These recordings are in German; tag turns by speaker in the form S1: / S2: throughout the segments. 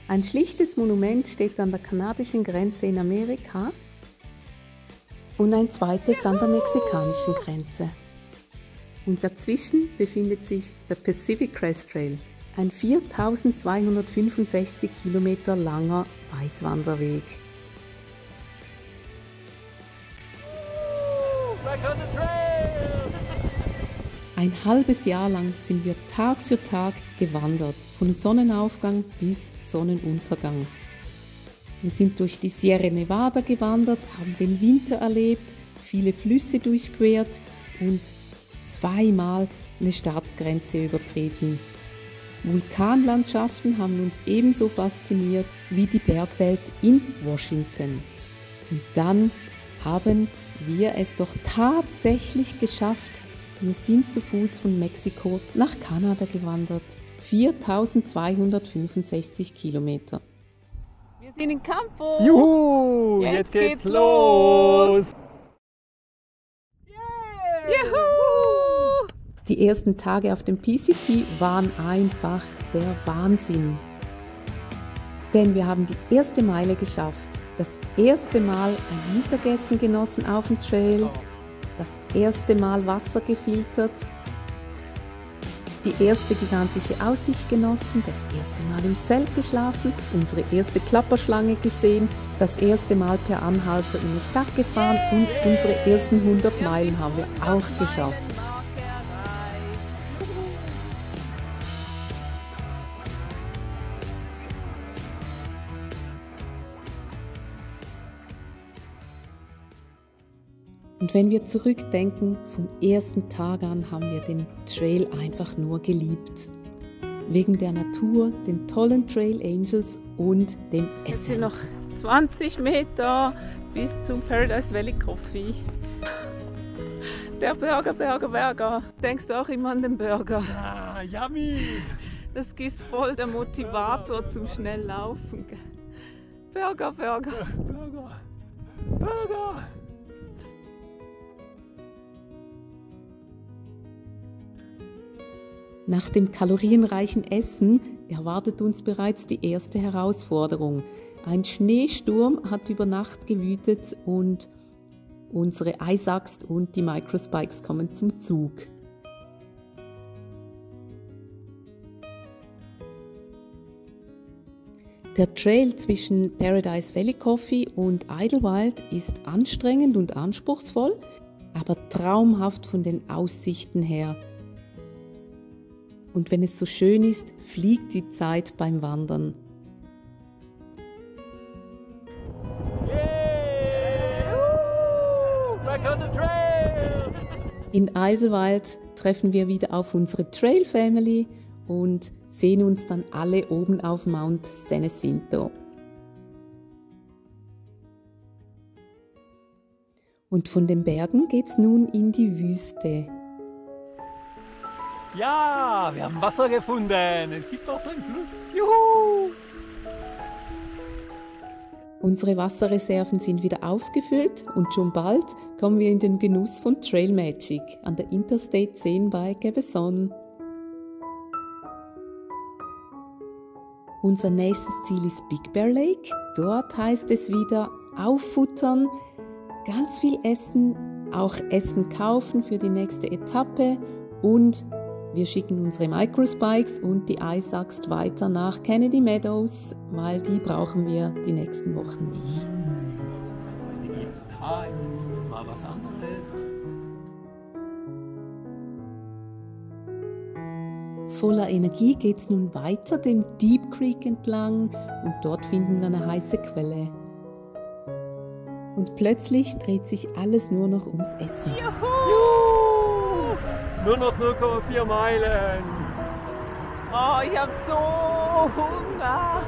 S1: Ein schlichtes Monument steht an der kanadischen Grenze in Amerika und ein zweites an der mexikanischen Grenze. Und dazwischen befindet sich der Pacific Crest Trail, ein 4265 Kilometer langer Weitwanderweg. Ein halbes Jahr lang sind wir Tag für Tag gewandert, von Sonnenaufgang bis Sonnenuntergang. Wir sind durch die Sierra Nevada gewandert, haben den Winter erlebt, viele Flüsse durchquert und zweimal eine Staatsgrenze übertreten. Vulkanlandschaften haben uns ebenso fasziniert wie die Bergwelt in Washington. Und dann haben wir es doch tatsächlich geschafft. Wir sind zu Fuß von Mexiko nach Kanada gewandert. 4265 Kilometer.
S2: Wir sind in Campo.
S3: Juhu, jetzt geht's los.
S2: Juhu!
S1: Die ersten Tage auf dem PCT waren einfach der Wahnsinn. Denn wir haben die erste Meile geschafft. Das erste Mal ein Mittagessen genossen auf dem Trail. Das erste Mal Wasser gefiltert, die erste gigantische Aussicht genossen, das erste Mal im Zelt geschlafen, unsere erste Klapperschlange gesehen, das erste Mal per Anhalter in die Stadt gefahren und unsere ersten 100 Meilen haben wir auch geschafft. Und wenn wir zurückdenken, vom ersten Tag an haben wir den Trail einfach nur geliebt. Wegen der Natur, den tollen Trail Angels und dem Essen.
S2: Es sind noch 20 Meter bis zum Paradise Valley Coffee. Der Burger. Denkst du auch immer an den Burger?
S3: Ah, yummy!
S2: Das ist voll der Motivator zum Schnelllaufen. Burger.
S1: Nach dem kalorienreichen Essen erwartet uns bereits die erste Herausforderung. Ein Schneesturm hat über Nacht gewütet und unsere Eisaxt und die Microspikes kommen zum Zug. Der Trail zwischen Paradise Valley Coffee und Idlewild ist anstrengend und anspruchsvoll, aber traumhaft von den Aussichten her. Und wenn es so schön ist, fliegt die Zeit beim Wandern.
S3: Back on the trail!
S1: In Idlewild treffen wir wieder auf unsere Trail Family und sehen uns dann alle oben auf Mount San Jacinto. Und von den Bergen geht's nun in die Wüste.
S3: Ja, wir haben Wasser gefunden. Es gibt Wasser im Fluss. Juhu!
S1: Unsere Wasserreserven sind wieder aufgefüllt und schon bald kommen wir in den Genuss von Trail Magic an der Interstate 10 bei Cabezon. Unser nächstes Ziel ist Big Bear Lake. Dort heißt es wieder auffuttern, ganz viel essen, auch Essen kaufen für die nächste Etappe und wir schicken unsere Microspikes und die Eisaxt weiter nach Kennedy Meadows, weil die brauchen wir die nächsten Wochen nicht.
S3: Heute geht's dahin, mal was anderes.
S1: Voller Energie geht's nun weiter dem Deep Creek entlang und dort finden wir eine heiße Quelle. Und plötzlich dreht sich alles nur noch ums Essen.
S2: Juhu!
S3: Nur noch 0,4 Meilen.
S2: Oh, ich habe so Hunger.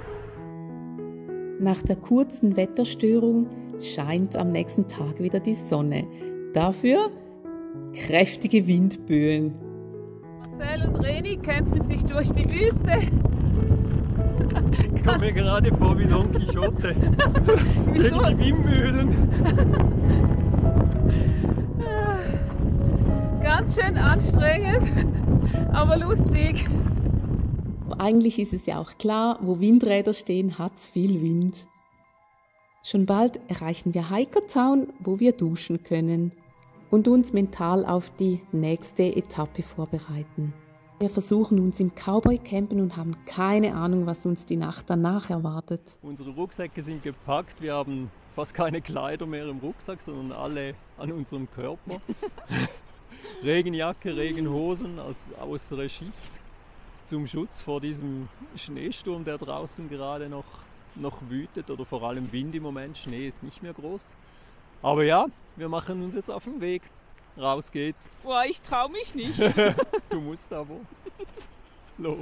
S1: Nach der kurzen Wetterstörung scheint am nächsten Tag wieder die Sonne. Dafür kräftige Windböen.
S2: Marcel und Reni kämpfen sich durch die Wüste.
S3: Ich komme mir gerade vor wie Don Quixote. Durch die Windmühlen.
S2: Ganz schön anstrengend, aber lustig.
S1: Aber eigentlich ist es ja auch klar, wo Windräder stehen, hat's viel Wind. Schon bald erreichen wir Hiker Town, wo wir duschen können und uns mental auf die nächste Etappe vorbereiten. Wir versuchen uns im Cowboy campen und haben keine Ahnung, was uns die Nacht danach erwartet.
S3: Unsere Rucksäcke sind gepackt, wir haben fast keine Kleider mehr im Rucksack, sondern alle an unserem Körper. Regenjacke, Regenhosen als äußere Schicht zum Schutz vor diesem Schneesturm, der draußen gerade noch wütet, oder vor allem Wind im Moment. Schnee ist nicht mehr groß. Aber ja, wir machen uns jetzt auf den Weg. Raus geht's.
S2: Boah, ich trau mich nicht.
S3: Du musst aber. Los.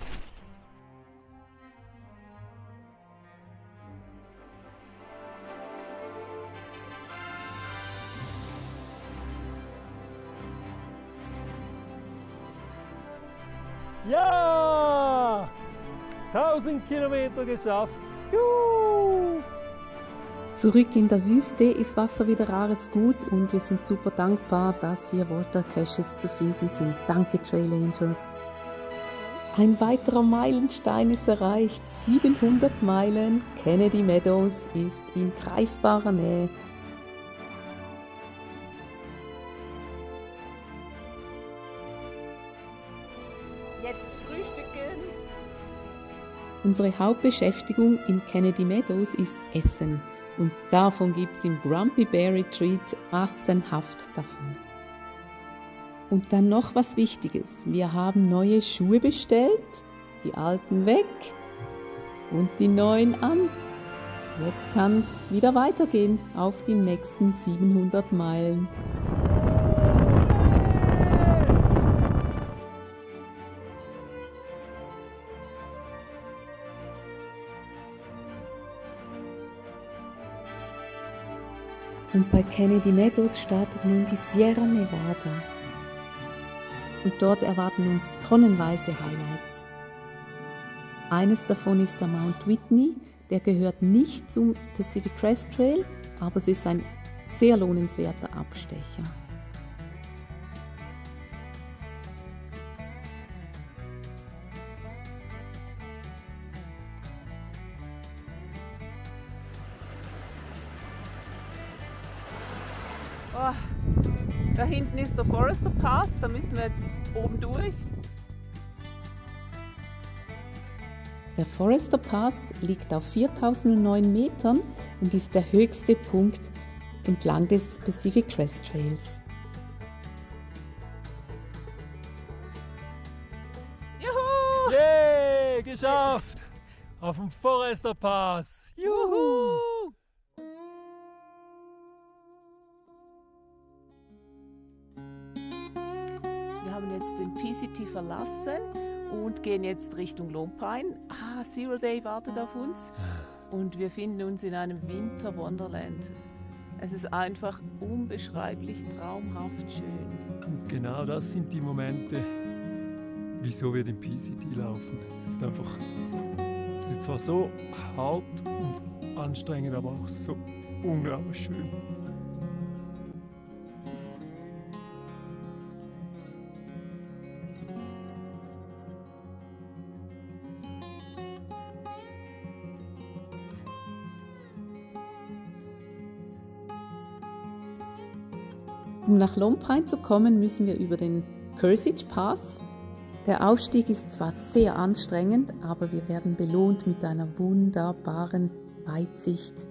S3: Ja! 1000 Kilometer geschafft! Juhu!
S1: Zurück in der Wüste ist Wasser wieder rares Gut und wir sind super dankbar, dass hier Water Caches zu finden sind. Danke Trail Angels! Ein weiterer Meilenstein ist erreicht. 700 Meilen. Kennedy Meadows ist in greifbarer Nähe.
S2: Jetzt frühstücken.
S1: Unsere Hauptbeschäftigung in Kennedy Meadows ist Essen und davon gibt es im Grumpy Bear Retreat massenhaft davon. Und dann noch was Wichtiges, wir haben neue Schuhe bestellt, die alten weg und die neuen an. Jetzt kann es wieder weitergehen auf die nächsten 700 Meilen. Und bei Kennedy Meadows startet nun die Sierra Nevada. Und dort erwarten uns tonnenweise Highlights. Eines davon ist der Mount Whitney, der gehört nicht zum Pacific Crest Trail, aber es ist ein sehr lohnenswerter Abstecher.
S2: Oh, da hinten ist der Forester Pass, da müssen wir jetzt oben durch.
S1: Der Forester Pass liegt auf 4009 Metern und ist der höchste Punkt entlang des Pacific Crest Trails.
S2: Juhu!
S3: Yay, geschafft! Auf dem Forester Pass!
S2: Juhu! Wir haben jetzt den PCT verlassen und gehen jetzt Richtung Lone Pine. Zero Day wartet auf uns und wir finden uns in einem Winter Wonderland. Es ist einfach unbeschreiblich traumhaft schön.
S3: Und genau das sind die Momente, wieso wir den PCT laufen. Es ist zwar so hart und anstrengend, aber auch so unglaublich schön.
S1: Um nach Lone Pine zu kommen, müssen wir über den Kearsarge Pass. Der Aufstieg ist zwar sehr anstrengend, aber wir werden belohnt mit einer wunderbaren Weitsicht.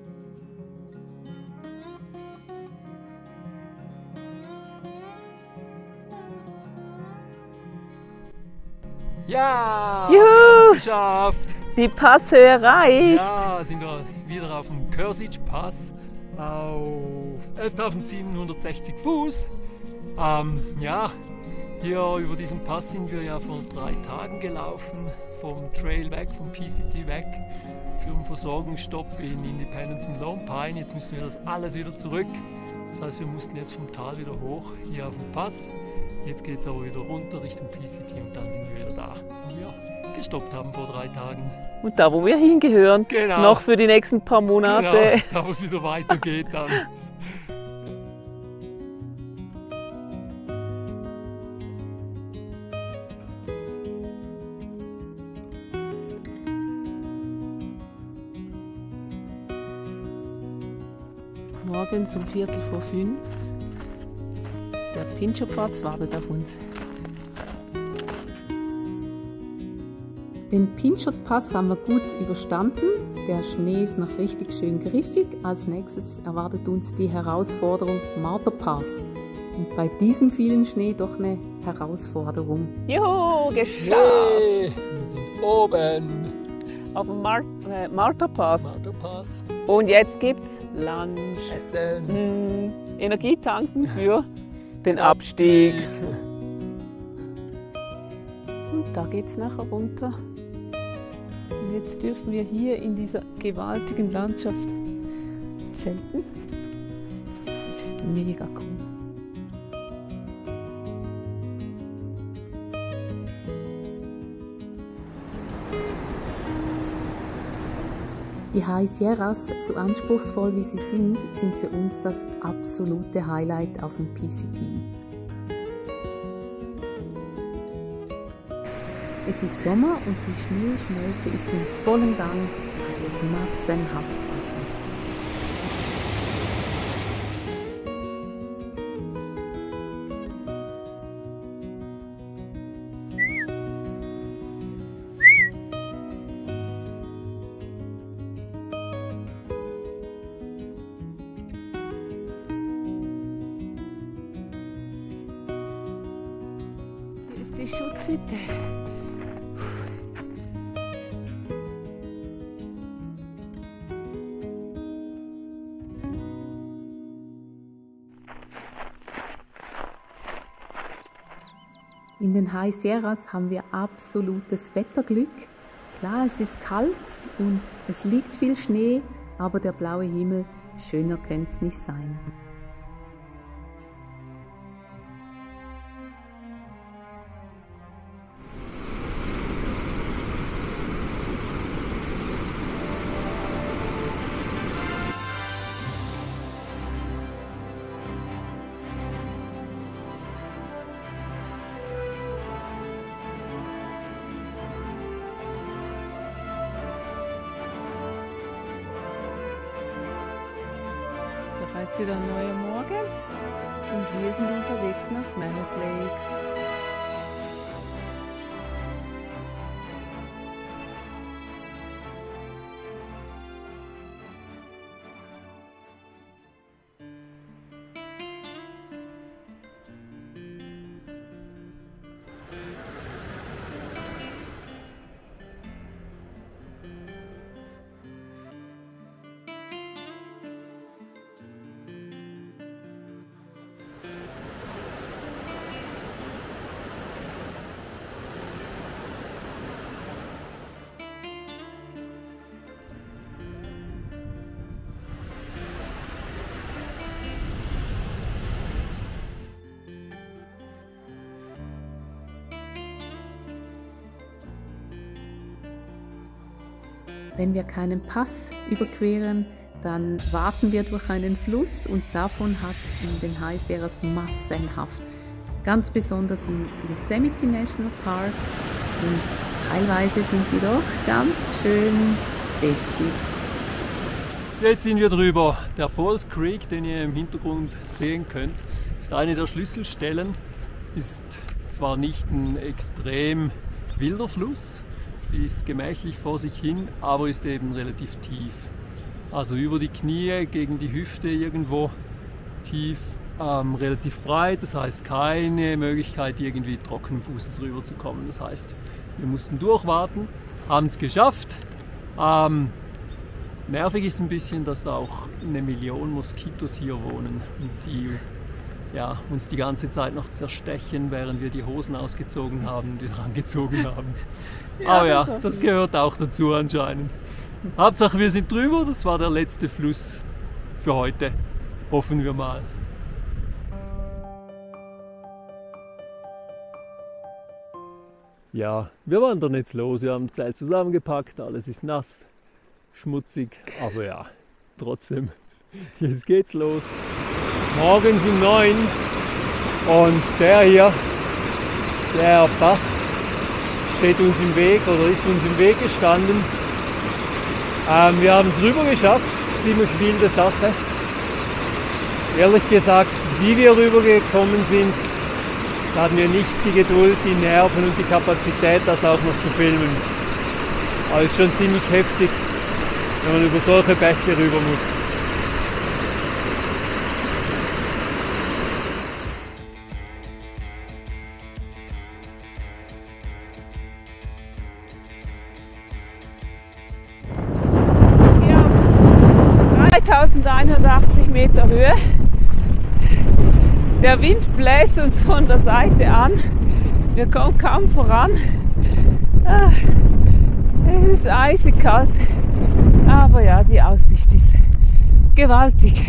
S3: Ja!
S2: Juhu!
S3: Wir haben es geschafft!
S2: Die Passhöhe erreicht!
S3: Ja, sind wir wieder auf dem Kearsarge Pass auf 11.760 Fuß. Ja, hier über diesen Pass sind wir ja vor 3 Tagen gelaufen, vom Trail weg, vom PCT weg, für einen Versorgungsstopp in Independence und Lone Pine. Jetzt müssen wir das alles wieder zurück. Das heißt, wir mussten jetzt vom Tal wieder hoch, hier auf den Pass. Jetzt geht es aber wieder runter Richtung PCT und dann sind wir wieder da, wo wir gestoppt haben vor 3 Tagen.
S2: Und da, wo wir hingehören,
S3: Genau.
S2: noch für die nächsten paar Monate.
S3: Genau, da wo es wieder weitergeht dann.
S2: Morgens um 4:45. Der Pinchot Pass wartet auf uns.
S1: Den Pinchot Pass haben wir gut überstanden. Der Schnee ist noch richtig schön griffig. Als nächstes erwartet uns die Herausforderung Martha Pass. Und bei diesem vielen Schnee doch eine Herausforderung.
S2: Juhu, geschafft!
S3: Hey, wir sind oben.
S2: Auf dem Martha Pass.
S3: Martha Pass.
S2: Und jetzt gibt's Lunch.
S3: Essen.
S2: Energie tanken für den Abstieg. Und da geht's nachher runter. Und jetzt dürfen wir hier in dieser gewaltigen Landschaft zelten. Mega cool.
S1: Die High Sierras, so anspruchsvoll wie sie sind für uns das absolute Highlight auf dem PCT. Es ist Sommer und die Schneeschmelze ist in vollem Gang, es ist massenhaft Wasser.
S2: Hier ist die Schutzhütte.
S1: In den High Sierras haben wir absolutes Wetterglück. Klar, es ist kalt und es liegt viel Schnee, aber der blaue Himmel, schöner könnte es nicht sein.
S2: Bereits wieder ein neuer Morgen und wir sind unterwegs nach Mammoth Lakes.
S1: Wenn wir keinen Pass überqueren, dann warten wir durch einen Fluss und davon hat es in den High Sierras massenhaft. Ganz besonders im Yosemite National Park und teilweise sind die doch ganz schön deftig.
S3: Jetzt sind wir drüber. Der Falls Creek, den ihr im Hintergrund sehen könnt, ist eine der Schlüsselstellen. Ist zwar nicht ein extrem wilder Fluss, fließt gemächlich vor sich hin, aber ist eben relativ tief. Also über die Knie, gegen die Hüfte irgendwo tief, relativ breit. Das heißt keine Möglichkeit, irgendwie trockenen Fußes rüber zu kommen. Das heißt, wir mussten durchwarten, haben es geschafft. Nervig ist ein bisschen, dass auch 1 Million Moskitos hier wohnen und die uns die ganze Zeit noch zerstechen, während wir die Hosen ausgezogen haben und wieder angezogen haben. Aber ja, das gehört auch dazu anscheinend. Hauptsache wir sind drüber, das war der letzte Fluss für heute. Hoffen wir mal. Ja, wir wandern jetzt los, wir haben das Zelt zusammengepackt, alles ist nass, schmutzig, aber ja, trotzdem, jetzt geht's los. Morgens um 9 und der hier, der Bach, steht uns im Weg oder ist uns im Weg gestanden. Wir haben es rüber geschafft, ziemlich wilde Sache. Ehrlich gesagt, wie wir rübergekommen sind, da hatten wir nicht die Geduld, die Nerven und die Kapazität, das auch noch zu filmen. Aber es ist schon ziemlich heftig, wenn man über solche Bäche rüber muss.
S2: Ja, 3180 Meter Höhe. Der Wind bläst uns von der Seite an. Wir kommen kaum voran. Es ist eisig kalt. Aber ja, die Aussicht ist gewaltig.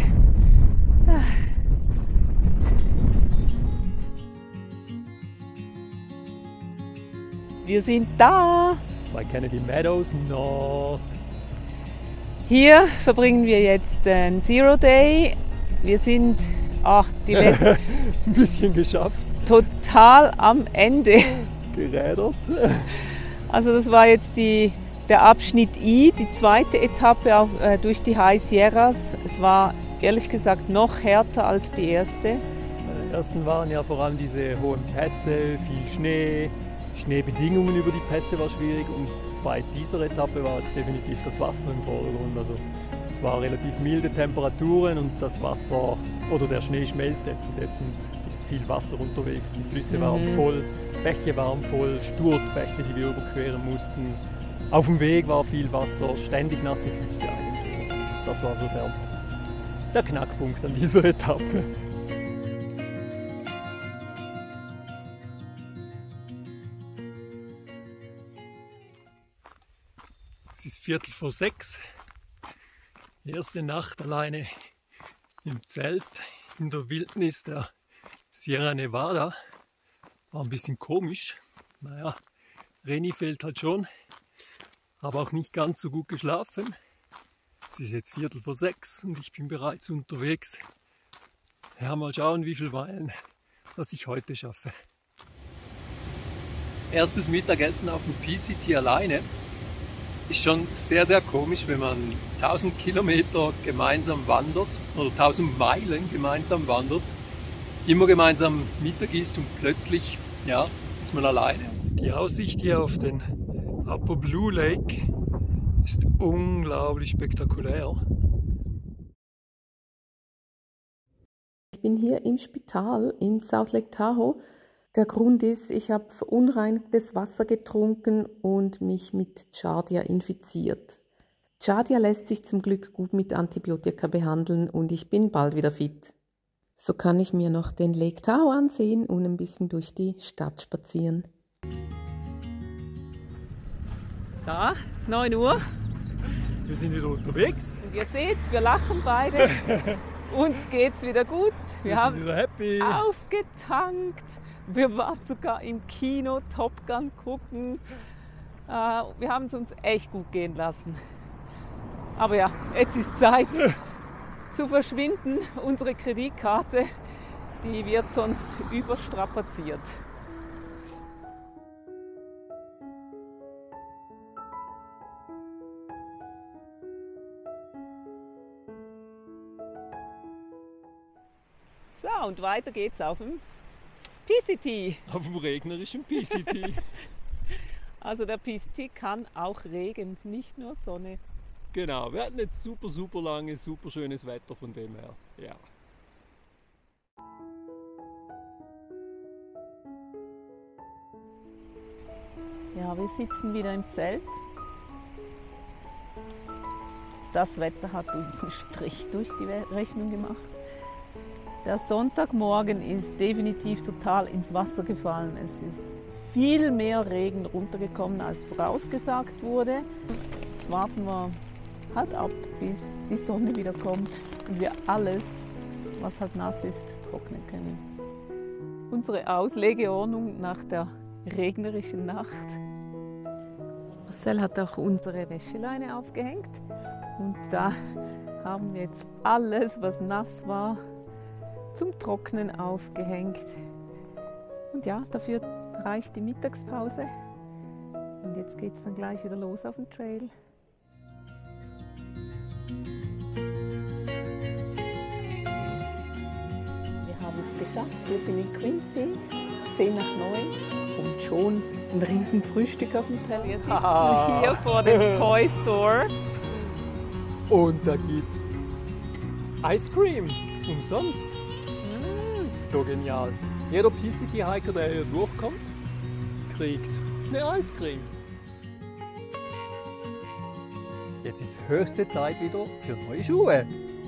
S2: Wir sind da.
S3: Bei Kennedy Meadows North.
S2: Hier verbringen wir jetzt den Zero Day. Wir sind die letzte
S3: Ein bisschen geschafft.
S2: total am Ende.
S3: Gerädert.
S2: Also das war jetzt der Abschnitt I, die zweite Etappe durch die High Sierras. Es war ehrlich gesagt noch härter als die erste.
S3: Bei der ersten waren ja vor allem diese hohen Pässe, viel Schnee. Schneebedingungen über die Pässe war schwierig und bei dieser Etappe war jetzt definitiv das Wasser im Vordergrund. Also es waren relativ milde Temperaturen und das Wasser oder der Schnee schmelzt jetzt und jetzt ist viel Wasser unterwegs. Die Flüsse waren voll, Bäche waren voll, Sturzbäche, die wir überqueren mussten. Auf dem Weg war viel Wasser, ständig nasse Füße eigentlich. Das war so der Knackpunkt an dieser Etappe. Es ist 5:45, die erste Nacht alleine im Zelt in der Wildnis der Sierra Nevada. War ein bisschen komisch. Naja, Reni fehlt halt schon, habe auch nicht ganz so gut geschlafen. Es ist jetzt 5:45 und ich bin bereits unterwegs. Ja, mal schauen, wie viele Meilen das ich heute schaffe. Erstes Mittagessen auf dem PCT alleine. Ist schon sehr, sehr komisch, wenn man 1000 Kilometer gemeinsam wandert oder 1000 Meilen gemeinsam wandert, immer gemeinsam Mittag isst und plötzlich ist man alleine. Die Aussicht hier auf den Upper Blue Lake ist unglaublich spektakulär.
S1: Ich bin hier im Spital in South Lake Tahoe. Der Grund ist, ich habe verunreinigtes Wasser getrunken und mich mit Giardia infiziert. Giardia lässt sich zum Glück gut mit Antibiotika behandeln und ich bin bald wieder fit. So kann ich mir noch den Lake Tahoe ansehen und ein bisschen durch die Stadt spazieren.
S2: So, 9 Uhr.
S3: Wir sind wieder unterwegs.
S2: Und ihr seht's, wir lachen beide. Uns geht's wieder gut. Wir haben
S3: sind wieder happy.
S2: aufgetankt. Wir waren sogar im Kino Top Gun gucken. Wir haben es uns echt gut gehen lassen. Aber ja, jetzt ist Zeit zu verschwinden. Unsere Kreditkarte, die wird sonst überstrapaziert. So, und weiter geht's auf dem PCT.
S3: Auf dem regnerischen PCT.
S2: Also der PCT kann auch Regen, nicht nur Sonne.
S3: Genau, wir hatten jetzt super lange, super schönes Wetter von dem her. Ja.
S2: Ja, wir sitzen wieder im Zelt. Das Wetter hat uns einen Strich durch die Rechnung gemacht. Der Sonntagmorgen ist definitiv total ins Wasser gefallen. Es ist viel mehr Regen runtergekommen, als vorausgesagt wurde. Jetzt warten wir halt ab, bis die Sonne wieder kommt und wir alles, was halt nass ist, trocknen können. Unsere Auslegeordnung nach der regnerischen Nacht. Marcel hat auch unsere Wäscheleine aufgehängt und da haben wir jetzt alles, was nass war, zum Trocknen aufgehängt. Und ja, dafür reicht die Mittagspause. Und jetzt geht es dann gleich wieder los auf dem Trail. geschafft. Wir sind in Quincy, 10 nach 9 und schon ein riesen Frühstück auf dem Teller. Wir sitzen hier vor dem Toy Store.
S3: Und da gibt's Ice Cream, umsonst. So genial. Jeder PCT-Hiker, der hier durchkommt, kriegt eine Ice Cream. Jetzt ist höchste Zeit wieder für neue Schuhe.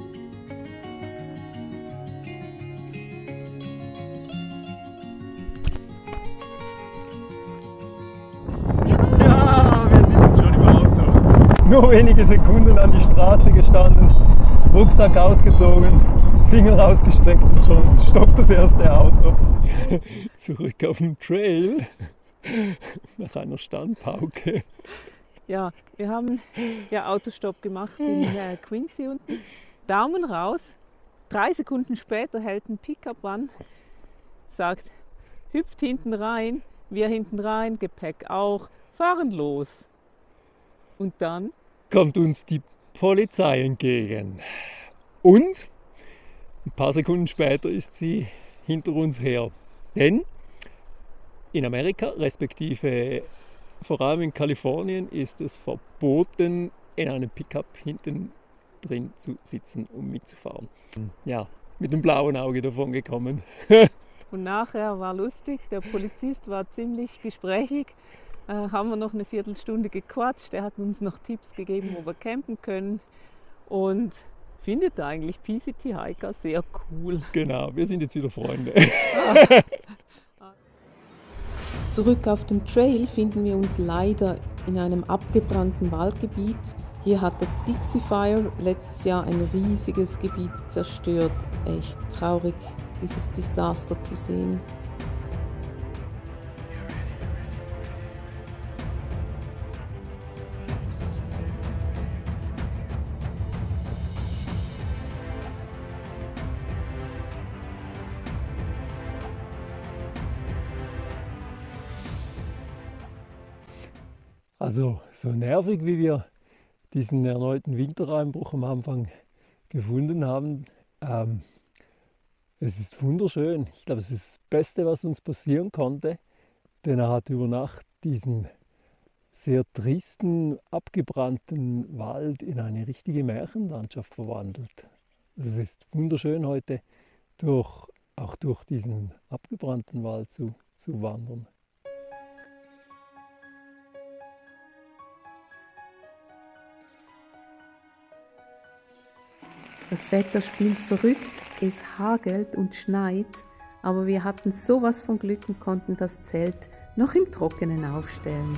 S3: Ja, wir sitzen schon im Auto. Nur wenige Sekunden an die Straße gestanden, Rucksack ausgezogen, Finger rausgestreckt und schon stoppt das erste Auto. Zurück auf dem Trail nach einer Standpauke.
S2: Ja, wir haben ja Autostopp gemacht in Quincy unten. Daumen raus. 3 Sekunden später hält ein Pickup an, sagt, hüpft hinten rein, wir hinten rein, Gepäck auch, fahren los. Und dann
S3: kommt uns die Polizei entgegen. Und ein paar Sekunden später ist sie hinter uns her. Denn in Amerika, respektive vor allem in Kalifornien, ist es verboten, in einem Pickup hinten drin zu sitzen und mitzufahren. Ja, mit einem blauen Auge davon gekommen.
S2: Und nachher war lustig, der Polizist war ziemlich gesprächig. Haben wir noch eine Viertelstunde gequatscht. Er hat uns noch Tipps gegeben, wo wir campen können. Und findet eigentlich PCT-Hiker sehr cool.
S3: Genau, wir sind jetzt wieder Freunde.
S1: Zurück auf dem Trail finden wir uns leider in einem abgebrannten Waldgebiet. Hier hat das Dixie Fire letztes Jahr ein riesiges Gebiet zerstört. Echt traurig, dieses Desaster zu sehen.
S3: Also so nervig, wie wir diesen erneuten Wintereinbruch am Anfang gefunden haben, es ist wunderschön. Ich glaube, es ist das Beste, was uns passieren konnte, denn er hat über Nacht diesen sehr tristen, abgebrannten Wald in eine richtige Märchenlandschaft verwandelt. Es ist wunderschön, heute auch durch diesen abgebrannten Wald zu wandern.
S1: Das Wetter spielt verrückt, es hagelt und schneit, aber wir hatten sowas von Glück und konnten das Zelt noch im Trockenen aufstellen.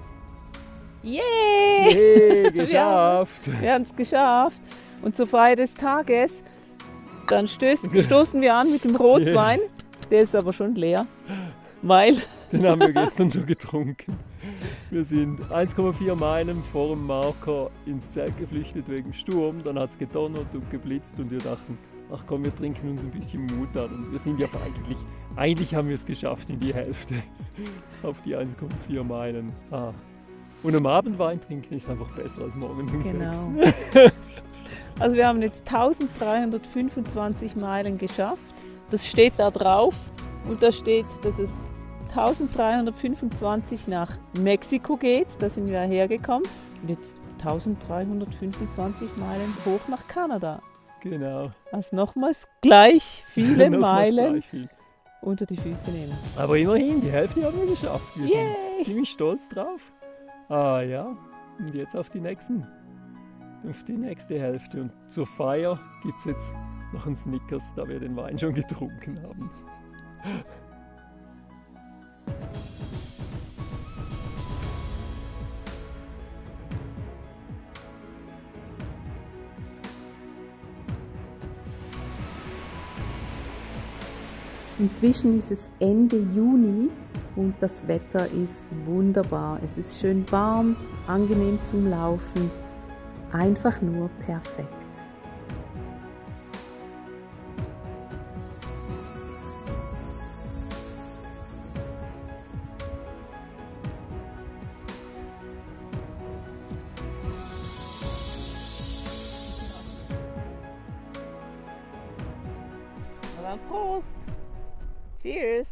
S2: Yay!
S3: Geschafft!
S2: Wir haben es geschafft. Und zur Feier des Tages, dann stoßen wir an mit dem Rotwein. Der ist aber schon leer, weil...
S3: Den haben wir gestern schon getrunken. Wir sind 1,4 Meilen vor dem Marker ins Zelt geflüchtet wegen Sturm. Dann hat es gedonnert und geblitzt und wir dachten, ach komm, wir trinken uns ein bisschen Mut an. Und wir sind ja eigentlich haben wir es geschafft in die Hälfte auf die 1,4 Meilen. Und am Abend Wein trinken ist einfach besser als morgens um 6.
S2: Also wir haben jetzt 1325 Meilen geschafft. Das steht da drauf und da steht, dass es 1325 nach Mexiko geht, da sind wir hergekommen. Und jetzt 1325 Meilen hoch nach Kanada.
S3: Genau.
S2: Also nochmals gleich viele Meilen unter die Füße nehmen.
S3: Aber immerhin, die Hälfte haben wir geschafft. Wir sind ziemlich stolz drauf. Ja, und jetzt auf die nächste Hälfte. Und zur Feier gibt es jetzt noch einen Snickers, da wir den Wein schon getrunken haben.
S1: Inzwischen ist es Ende Juni und das Wetter ist wunderbar. Es ist schön warm, angenehm zum Laufen, einfach nur perfekt.
S2: Prost! Cheers!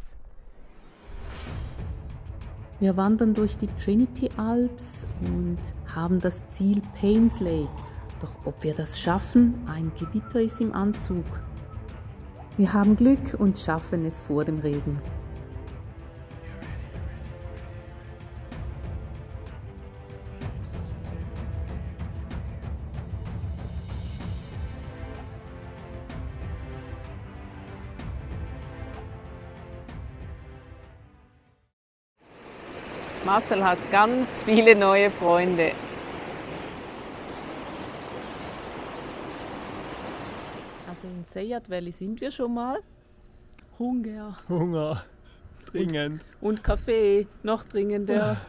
S1: Wir wandern durch die Trinity Alps und haben das Ziel Paynes Lake. Doch ob wir das schaffen, ein Gewitter ist im Anzug. Wir haben Glück und schaffen es vor dem Regen.
S2: Marcel hat ganz viele neue Freunde. Also in Seyad Valley sind wir schon mal. Hunger.
S3: Hunger. Dringend.
S2: Und Kaffee. Noch dringender.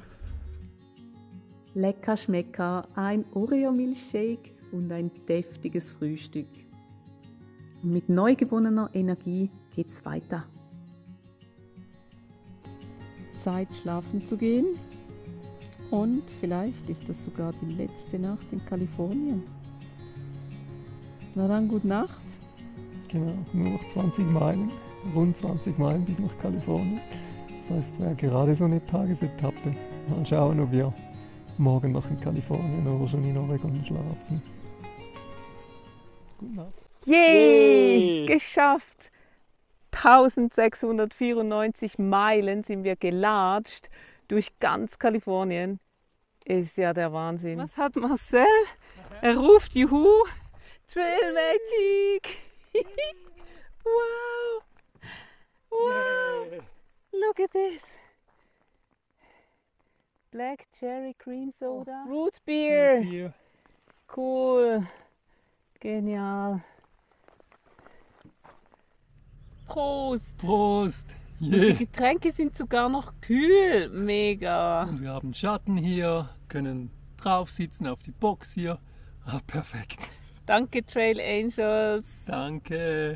S1: Lecker Schmecker, ein Oreo-Milchshake und ein deftiges Frühstück. Und mit neu gewonnener Energie geht's weiter. Zeit, schlafen zu gehen. Und vielleicht ist das sogar die letzte Nacht in Kalifornien. Na dann, gute Nacht.
S3: Genau, nur noch 20 Meilen, rund 20 Meilen bis nach Kalifornien. Das heißt, wäre gerade so eine Tagesetappe. Mal schauen, ob wir morgen noch in Kalifornien oder schon in Oregon schlafen. Gute Nacht.
S2: Yay! Geschafft! 1694 Meilen sind wir gelatscht durch ganz Kalifornien. Ist ja der Wahnsinn. Was hat Marcel? Er ruft Juhu! Trail Magic! Wow! Wow! Look at this! Black Cherry Cream Soda. Root Beer!
S3: Hier.
S2: Cool! Genial! Prost!
S3: Prost!
S2: Und die Getränke sind sogar noch kühl. Mega!
S3: Und wir haben Schatten hier, können drauf sitzen auf die Box hier. Ah, perfekt.
S2: Danke Trail Angels!
S3: Danke!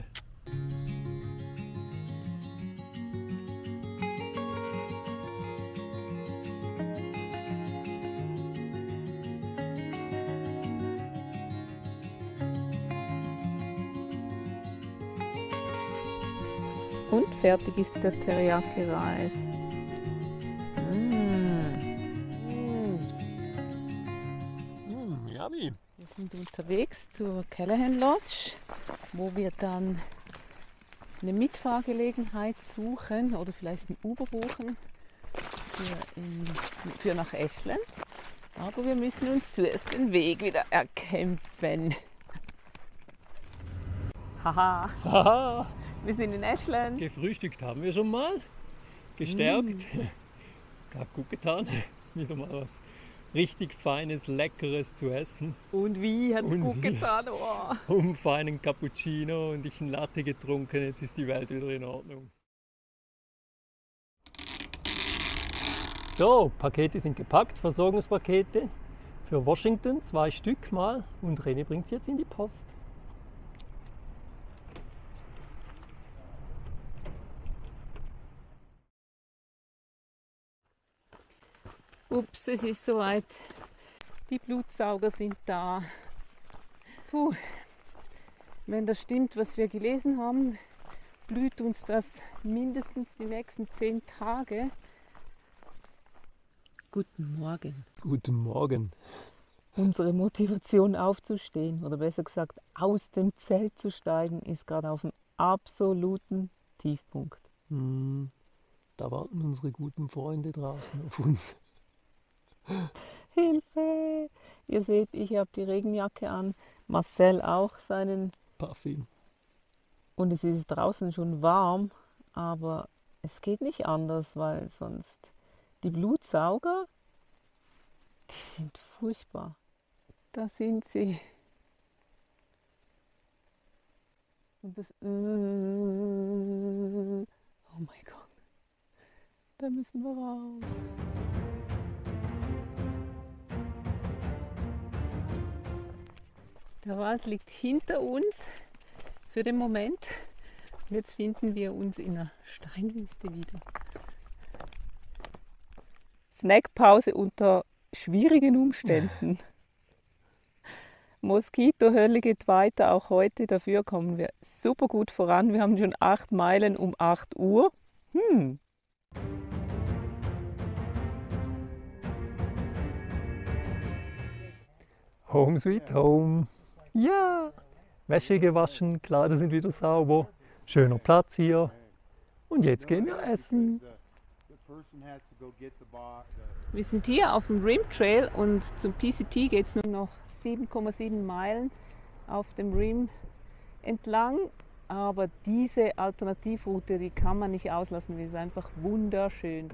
S2: Und fertig ist der Teriyaki-Reis.
S3: Yummy!
S2: Wir sind unterwegs zur Callahan Lodge, wo wir dann eine Mitfahrgelegenheit suchen oder vielleicht ein Uber buchen für nach Ashland. Aber wir müssen uns zuerst den Weg wieder erkämpfen. Haha!
S3: Haha!
S2: Wir sind in Ashland.
S3: Gefrühstückt haben wir schon mal. Gestärkt. Hat gut getan. Wieder mal was richtig Feines, Leckeres zu essen.
S2: Und wie hat es
S3: Und
S2: gut
S3: wie?
S2: getan? Oh.
S3: Um feinen Cappuccino und ich einen Latte getrunken. Jetzt ist die Welt wieder in Ordnung. So, Pakete sind gepackt, Versorgungspakete für Washington, 2 Stück mal. Und René bringt sie jetzt in die Post.
S2: Ups, es ist soweit. Die Blutsauger sind da. Puh. Wenn das stimmt, was wir gelesen haben, blüht uns das mindestens die nächsten 10 Tage. Guten Morgen.
S3: Guten Morgen.
S2: Unsere Motivation aufzustehen, oder besser gesagt aus dem Zelt zu steigen, ist gerade auf dem absoluten Tiefpunkt.
S3: Da warten unsere guten Freunde draußen auf uns.
S2: Hilfe! Ihr seht, ich habe die Regenjacke an, Marcel auch seinen.
S3: Puffy.
S2: Und es ist draußen schon warm, aber es geht nicht anders, weil sonst die Blutsauger, die sind furchtbar. Da sind sie. Und das. Oh mein Gott. Da müssen wir raus. Der Wald liegt hinter uns für den Moment. Und jetzt finden wir uns in einer Steinwüste wieder. Snackpause unter schwierigen Umständen. Moskitohölle geht weiter, auch heute. Dafür kommen wir super gut voran. Wir haben schon 8 Meilen um 8 Uhr.
S3: Home sweet home. Ja! Wäsche gewaschen, Kleider sind wieder sauber. Schöner Platz hier. Und jetzt gehen wir essen.
S2: Wir sind hier auf dem Rim Trail und zum PCT geht es nur noch 7,7 Meilen auf dem Rim entlang. Aber diese Alternativroute, die kann man nicht auslassen, die ist einfach wunderschön.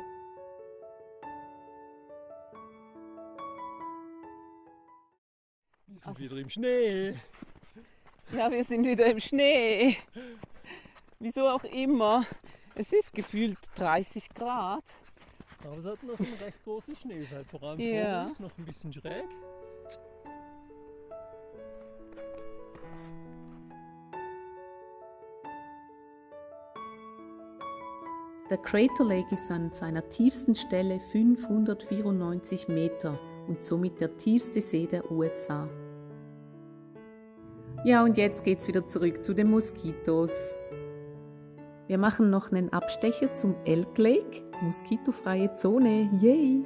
S3: Wir sind wieder im Schnee.
S2: Ja, wir sind wieder im Schnee. Wieso auch immer. Es ist gefühlt 30 Grad.
S3: Aber es hat noch einen recht großen Schnee, vor allem
S2: Ja.
S3: vor uns noch ein bisschen schräg.
S1: Der Crater Lake ist an seiner tiefsten Stelle 594 Meter und somit der tiefste See der USA. Ja, und jetzt geht's wieder zurück zu den Moskitos. Wir machen noch einen Abstecher zum Elk Lake, moskitofreie Zone, yay!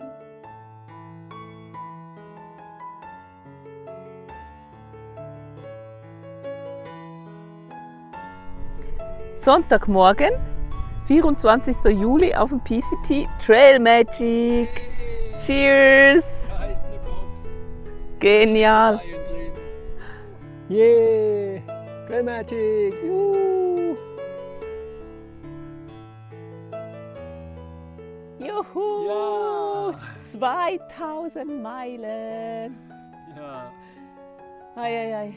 S2: Sonntagmorgen, 24. Juli auf dem PCT, Trail Magic. Cheers!
S3: Da ist eine Box.
S2: Genial!
S3: Yeah! Trail Magic! Juhu!
S2: Juhu!
S3: Ja!
S2: 2000 Meilen!
S3: Ja!
S2: Eieiei.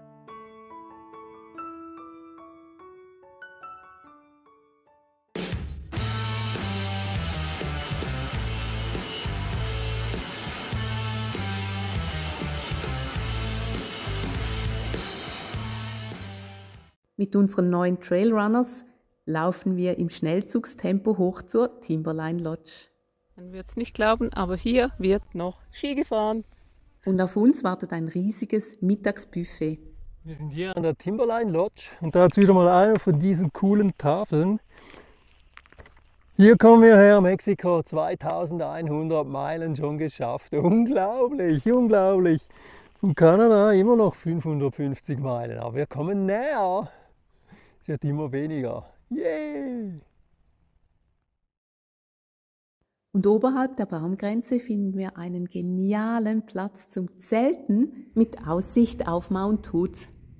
S1: Mit unseren neuen Trailrunners laufen wir im Schnellzugstempo hoch zur Timberline Lodge.
S2: Man wird es nicht glauben, aber hier wird noch Ski gefahren.
S1: Und auf uns wartet ein riesiges Mittagsbuffet.
S3: Wir sind hier an der Timberline Lodge und da ist wieder mal eine von diesen coolen Tafeln. Hier kommen wir her, Mexiko, 2100 Meilen schon geschafft. Unglaublich, unglaublich. Von Kanada immer noch 550 Meilen, aber wir kommen näher. Es wird immer weniger. Yay!
S1: Und oberhalb der Baumgrenze finden wir einen genialen Platz zum Zelten mit Aussicht auf Mount Hood.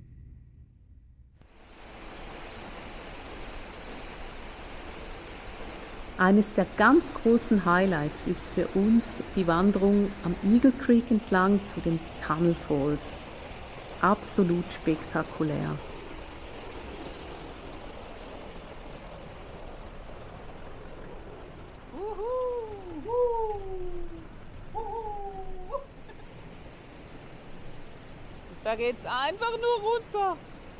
S1: Eines der ganz großen Highlights ist für uns die Wanderung am Eagle Creek entlang zu den Tunnel Falls. Absolut spektakulär.
S2: Da geht's einfach nur runter.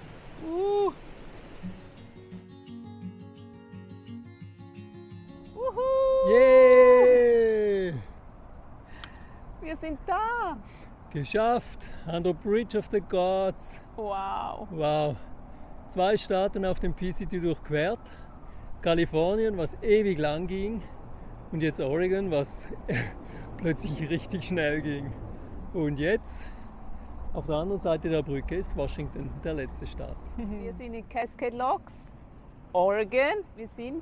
S3: Yay!
S2: Wir sind da.
S3: Geschafft! An der Bridge of the Gods.
S2: Wow.
S3: Wow! 2 Staaten auf dem PCT durchquert. Kalifornien, was ewig lang ging. Und jetzt Oregon, was plötzlich richtig schnell ging. Und jetzt, auf der anderen Seite der Brücke, ist Washington, der letzte Staat.
S2: Wir sind in Cascade Locks, Oregon. Wir sind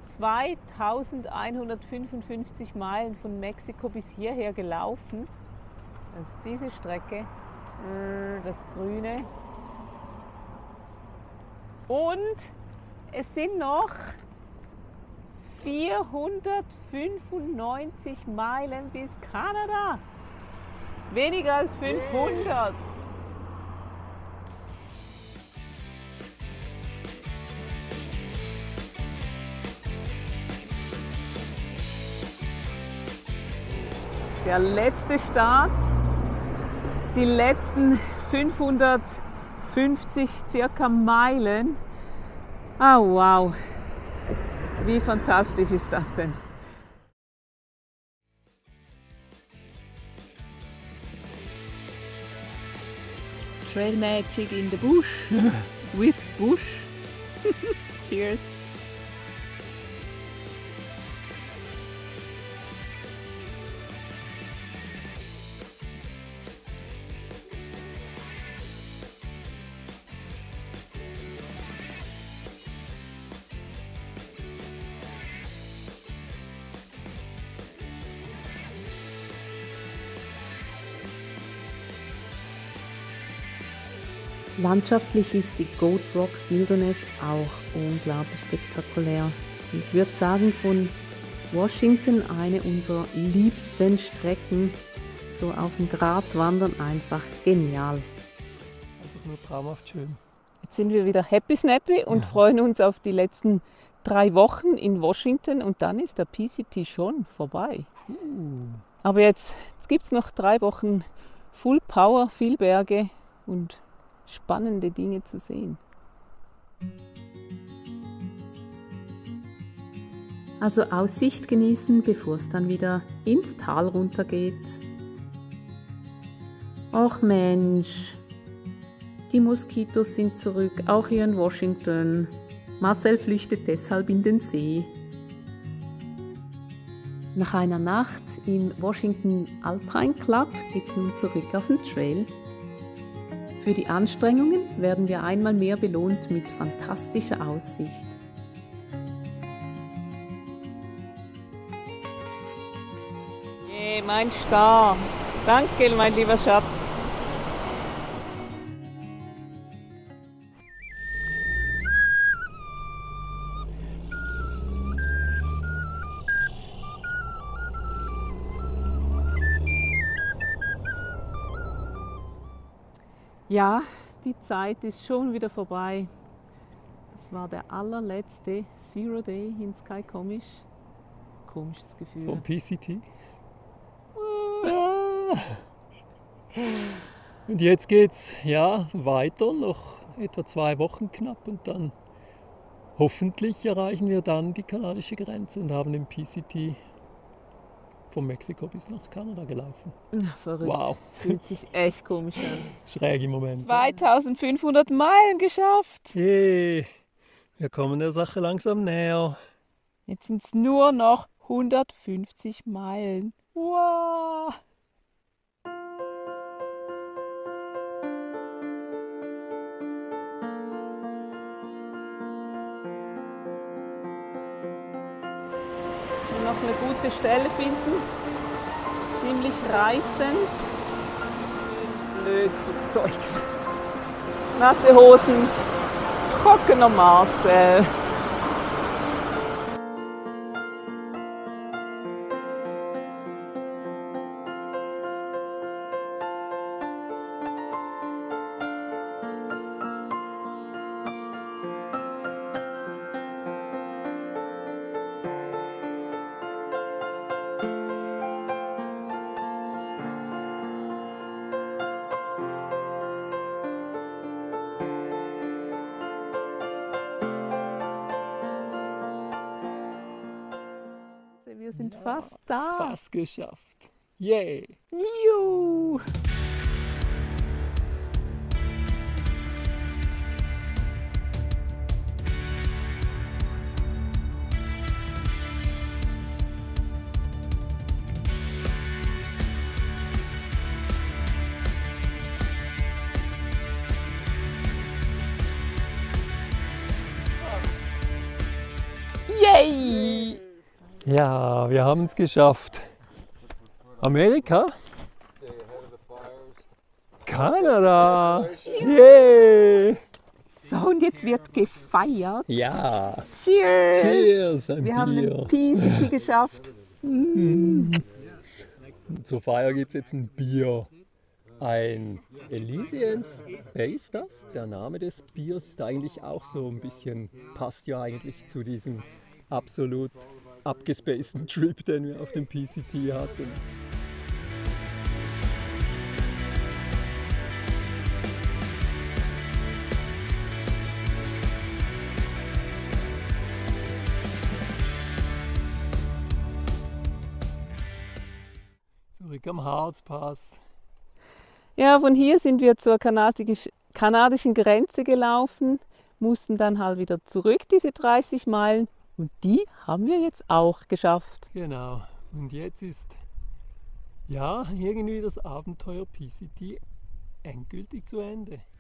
S2: 2155 Meilen von Mexiko bis hierher gelaufen. Das ist diese Strecke, das Grüne. Und es sind noch 495 Meilen bis Kanada. Weniger als 500. Der letzte Start, die letzten 550 circa Meilen. Ah, wow, wie fantastisch ist das denn? Trail magic in the bush. With bush. Cheers.
S1: Landschaftlich ist die Goat Rocks Wilderness auch unglaublich spektakulär. Ich würde sagen, von Washington eine unserer liebsten Strecken. So auf dem Grat wandern, einfach genial.
S3: Einfach nur traumhaft schön.
S2: Jetzt sind wir wieder happy snappy und freuen uns auf die letzten 3 Wochen in Washington und dann ist der PCT schon vorbei. Aber jetzt gibt es noch 3 Wochen Full Power, viel Berge und spannende Dinge zu sehen.
S1: Also Aussicht genießen, bevor es dann wieder ins Tal runtergeht. Ach Mensch, die Moskitos sind zurück, auch hier in Washington. Marcel flüchtet deshalb in den See. Nach einer Nacht im Washington Alpine Club geht es nun zurück auf den Trail. Für die Anstrengungen werden wir einmal mehr belohnt mit fantastischer Aussicht.
S2: Hey, mein Star. Danke, mein lieber Schatz. Ja, die Zeit ist schon wieder vorbei. Das war der allerletzte Zero Day in Sky Komisch. Komisches Gefühl.
S3: Vom PCT. Und jetzt geht's ja weiter, noch etwa 2 Wochen knapp und dann hoffentlich erreichen wir dann die kanadische Grenze und haben den PCT von Mexiko bis nach Kanada gelaufen.
S2: Verrückt.
S3: Wow.
S2: Fühlt sich echt komisch an.
S3: Schräge Momente.
S2: 2500 Meilen geschafft.
S3: Yay. Wir kommen der Sache langsam näher.
S2: Jetzt sind es nur noch 150 Meilen. Wow. Noch eine gute Stelle finden. Ziemlich reißend. Blöd so Zeugs. Nasse Hosen, trockener Marcel. Wir sind fast da.
S3: Fast geschafft. Yay!
S2: Juhu. Yay!
S3: Ja, wir haben es geschafft. Amerika? Kanada! Yay!
S2: So, und jetzt wird gefeiert.
S3: Ja!
S2: Cheers!
S3: Cheers! Ein
S2: Wir haben
S3: Bier.
S2: den PCT geschafft.
S3: Zur Feier gibt es jetzt ein Bier. Ein Elysian Space, das. Der Name des Biers ist eigentlich auch so ein bisschen, passt ja eigentlich zu diesem absolut abgespaceden Trip, den wir auf dem PCT hatten. Zurück am Harzpass.
S2: Ja, von hier sind wir zur kanadischen Grenze gelaufen, mussten dann halt wieder zurück, diese 30 Meilen. Und die haben wir jetzt auch geschafft.
S3: Genau. Und jetzt ist ja irgendwie das Abenteuer PCT endgültig zu Ende.